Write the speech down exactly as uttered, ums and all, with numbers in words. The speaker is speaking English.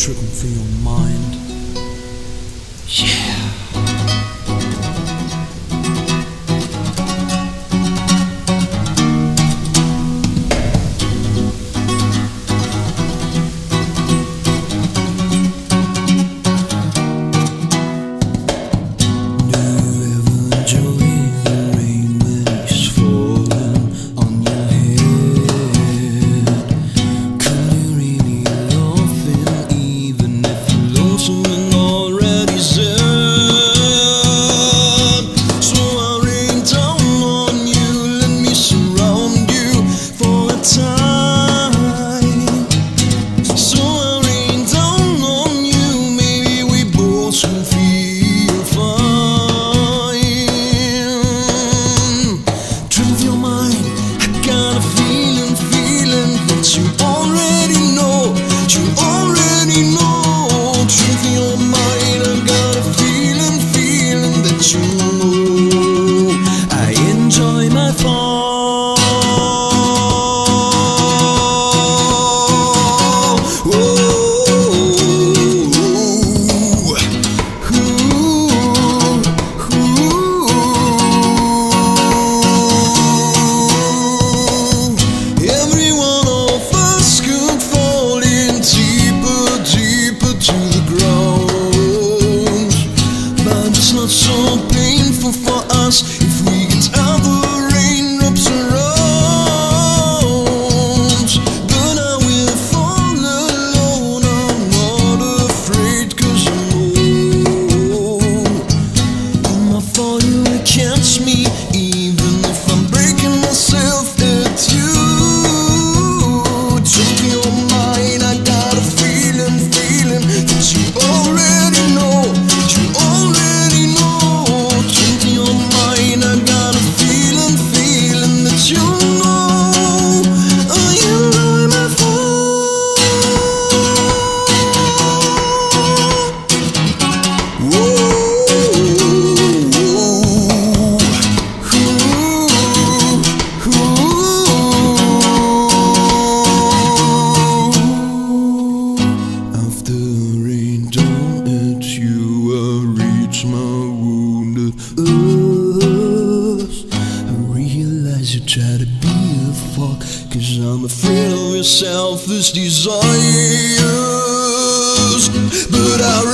tripping through your mind. Yeah. So painful for us if we get out the raindrops around. But I will fall alone, I'm not afraid, cause I know in my fall you will catch me, even if I'm breaking myself at you. Took your mind, I got a feeling, feeling that you already know, you already know. You try to be a fuck, cause I'm afraid of your selfish desires. But I